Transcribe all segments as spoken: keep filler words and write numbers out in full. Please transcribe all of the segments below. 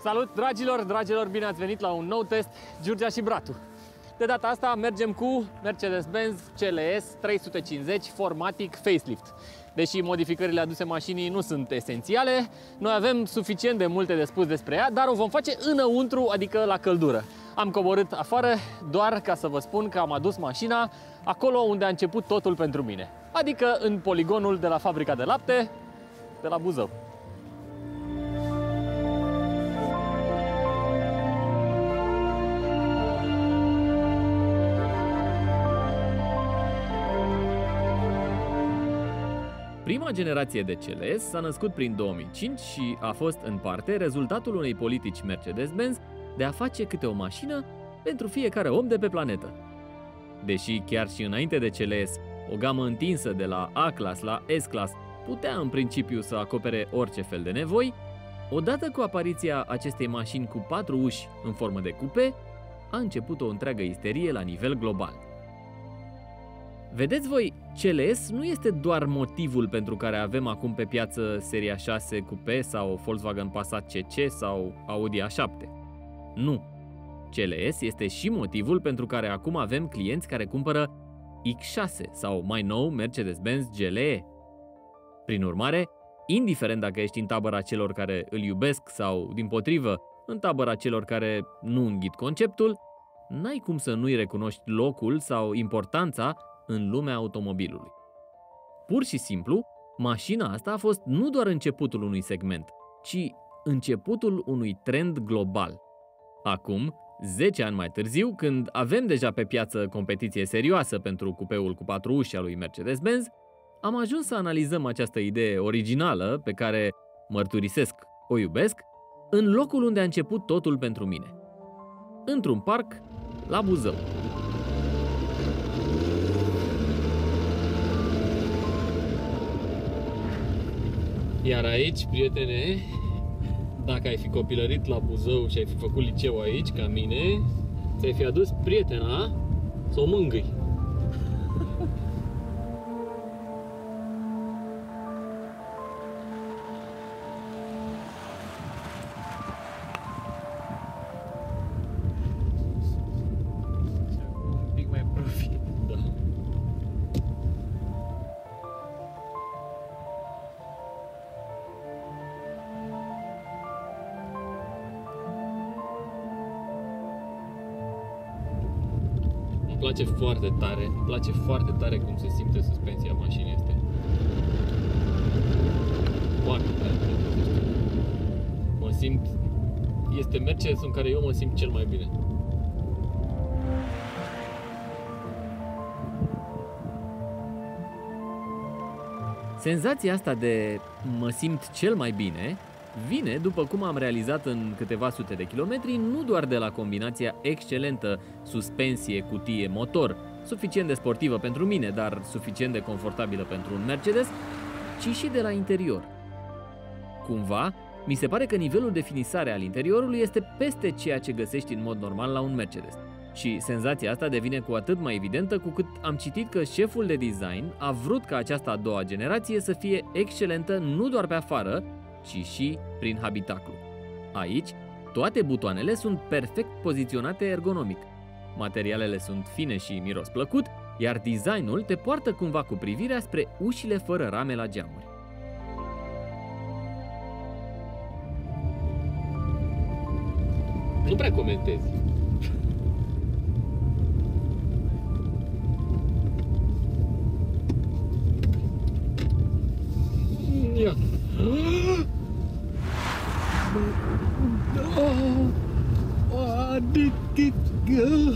Salut, dragilor, dragilor, bine ați venit la un nou test, Giurgea și Bratu. De data asta mergem cu Mercedes-Benz C L S trei sute cincizeci Formatic Facelift. Deși modificările aduse mașinii nu sunt esențiale, noi avem suficient de multe de spus despre ea, dar o vom face înăuntru, adică la căldură. Am coborât afară doar ca să vă spun că am adus mașina acolo unde a început totul pentru mine, adică în poligonul de la fabrica de lapte de la Buzău. Prima generație de C L S s-a născut prin două mii cinci și a fost în parte rezultatul unei politici Mercedes-Benz de a face câte o mașină pentru fiecare om de pe planetă. Deși chiar și înainte de C L S, o gamă întinsă de la A-Class la S-Class putea în principiu să acopere orice fel de nevoi, odată cu apariția acestei mașini cu patru uși în formă de cupe, a început o întreagă isterie la nivel global. Vedeți voi, C L S nu este doar motivul pentru care avem acum pe piață seria șase Coupe sau Volkswagen Passat C C sau Audi A șapte. Nu. C L S este și motivul pentru care acum avem clienți care cumpără X șase sau mai nou Mercedes-Benz G L E. Prin urmare, indiferent dacă ești în tabăra celor care îl iubesc sau, dimpotrivă, în tabăra celor care nu înghit conceptul, n-ai cum să nu-i recunoști locul sau importanța în lumea automobilului. Pur și simplu, mașina asta a fost nu doar începutul unui segment, ci începutul unui trend global. Acum, zece ani mai târziu, când avem deja pe piață competiție serioasă pentru cupeul cu patru uși al lui Mercedes-Benz, am ajuns să analizăm această idee originală, pe care, mărturisesc, o iubesc, în locul unde a început totul pentru mine. Într-un parc la Buzău. Iar aici, prietene, dacă ai fi copilărit la Buzău și ai fi făcut liceu aici, ca mine, ți-ai fi adus prietena să o mângâi. Și acum un pic mai profi. Da. Îmi place foarte tare, îmi place foarte tare cum se simte suspensia mașinii astea. Foarte tare. Mă simt... Este Mercedes în care eu mă simt cel mai bine. Senzația asta de mă simt cel mai bine vine, după cum am realizat în câteva sute de kilometri, nu doar de la combinația excelentă suspensie-cutie-motor, suficient de sportivă pentru mine, dar suficient de confortabilă pentru un Mercedes, ci și de la interior. Cumva, mi se pare că nivelul de finisare al interiorului este peste ceea ce găsești în mod normal la un Mercedes. Și senzația asta devine cu atât mai evidentă cu cât am citit că șeful de design a vrut ca această a doua generație să fie excelentă nu doar pe afară, ci și prin habitaclu. Aici, toate butoanele sunt perfect poziționate ergonomic. Materialele sunt fine și miros plăcut, iar designul te poartă cumva cu privirea spre ușile fără rame la geamuri. Nu prea comentez. Ia. Oh, did it go?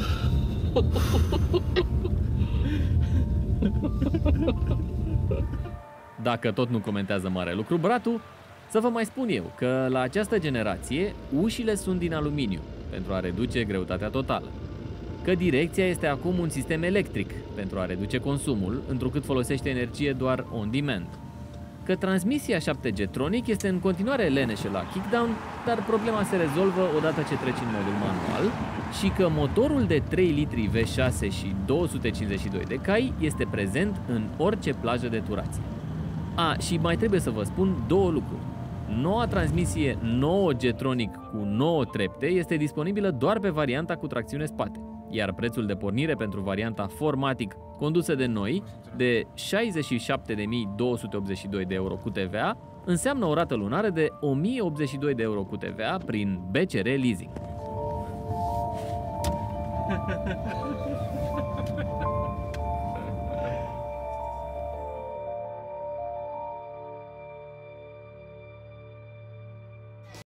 Dacă tot nu comentează mare lucru Bratu, să vă mai spun eu că la această generație ușile sunt din aluminiu pentru a reduce greutatea totală, că direcția este acum un sistem electric pentru a reduce consumul, întrucât folosește energie doar on demand, că transmisia șapte G Tronic este în continuare leneșă la kickdown, dar problema se rezolvă odată ce treci în modul manual, și că motorul de trei litri V șase și două sute cincizeci și doi de cai este prezent în orice plajă de turație. A, și mai trebuie să vă spun două lucruri. Noua transmisie nouă Getronic cu nouă trepte este disponibilă doar pe varianta cu tracțiune spate, iar prețul de pornire pentru varianta four matic condusă de noi, de șaizeci și șapte de mii două sute optzeci și doi de euro cu T V A, înseamnă o rată lunară de o mie optzeci și doi de euro cu T V A prin B C R Leasing.